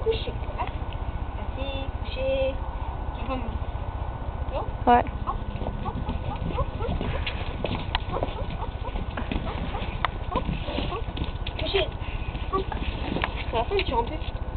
coucher. Assis, couché. Tu vas monter. Ouais. Couché. À la fin, tu rentres.